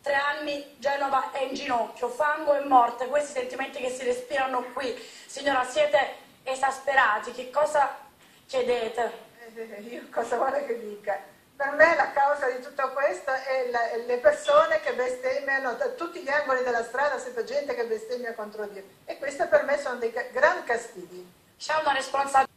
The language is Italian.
3 anni Genova è in ginocchio, fango e morte, questi sentimenti che si respirano qui. Signora, siete esasperati, che cosa chiedete? Io cosa vuole che dica? Per me la causa di tutto questo è le persone che bestemmiano da tutti gli angoli della strada, sempre gente che bestemmia contro Dio. E questo per me sono dei gran castighi. C'è una responsabilità.